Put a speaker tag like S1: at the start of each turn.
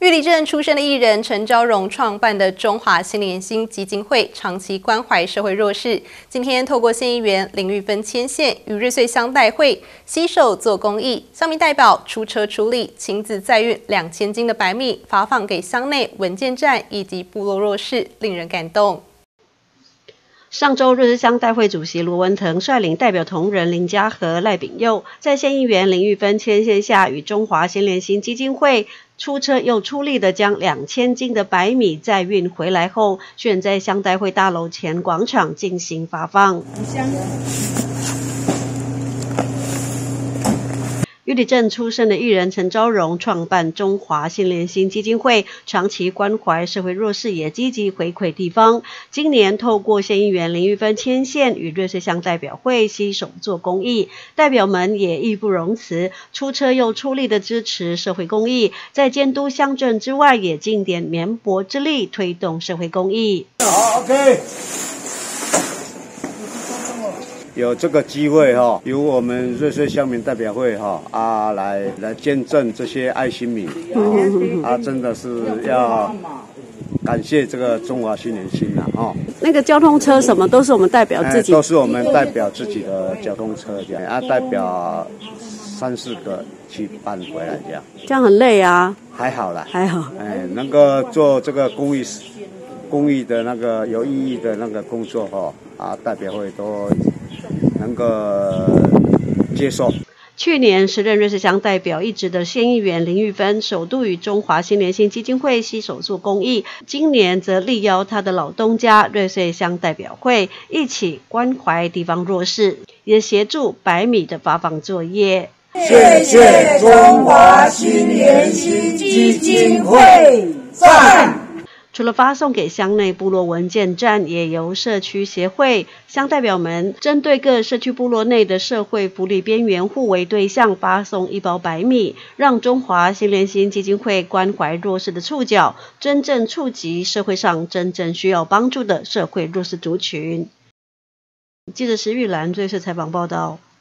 S1: 玉里镇出身的艺人陈昭荣创办的中华新联心基金会，长期关怀社会弱势。今天透过县议员林玉芬牵线，与瑞穗乡代会携手做公益，乡民代表出车出力，亲自载运2000斤的白米，发放给乡内文健站以及部落弱势，令人感动。
S2: 上周，瑞穗乡代会主席罗文腾率领代表同仁林家和、赖炳佑，在县议员林玉芬牵线下，与中华新联心基金会出车又出力的将2000斤的白米载运回来后，选在乡代会大楼前广场进行发放。玉里镇出生的艺人陈昭荣创办中华新联心基金会，长期关怀社会弱势，也积极回馈地方。今年透过县议员林玉芬牵线，与瑞穗乡代表会携手做公益，代表们也义不容辞，出车又出力的支持社会公益，在监督乡镇之外，也尽点绵薄之力推动社会公益。
S3: 好 ，OK。 有这个机会由我们瑞穗乡民代表会来捐赠这些爱心米真的是要感谢这个中华新联心
S2: 那个交通车什么都是我们代表自己，
S3: 都是我们代表自己的交通车这样代表3、4个去搬回来这样很累啊，还好啦，还好，能够做这个公益的那个有意义的那个工作代表会都能够接受。
S2: 去年时任瑞穗乡代表一职的县议员林玉芬，首度与中华新联心基金会携手做公益。今年则力邀他的老东家瑞穗乡代表会一起关怀地方弱势，也协助白米的发放作业。
S4: 谢谢中华新联心基金会，赞！
S2: 除了发送给乡内部落文健站，也由社区协会乡代表们针对各社区部落内的社会福利边缘户为对象发送1包白米，让中华新联心基金会关怀弱势的触角，真正触及社会上真正需要帮助的社会弱势族群。记者石玉兰瑞穗采访报道。